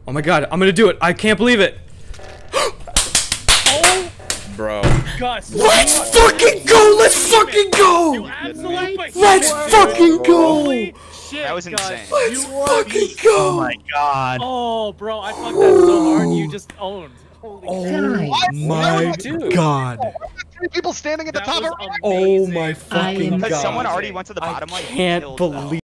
Oh my god, I'm gonna do it. I can't believe it. Oh, Bro. Gus. Let's fucking go! Let's fucking go! You absolute Let's fucking go! Holy shit, That was Gus. insane. Let's You fucking go! Oh my god. Oh, bro, I fucked that so hard. You just owned. Holy Oh shit. my god. Three people standing at the That top was of Oh amazing. my fucking Because god. someone already went to the I bottom, like, can't killed them. believe